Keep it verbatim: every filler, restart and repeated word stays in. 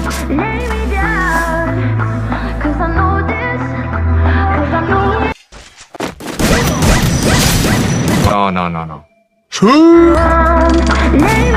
lay me down, 'cause I know this, 'cause I know it. No, no, no, no. Lay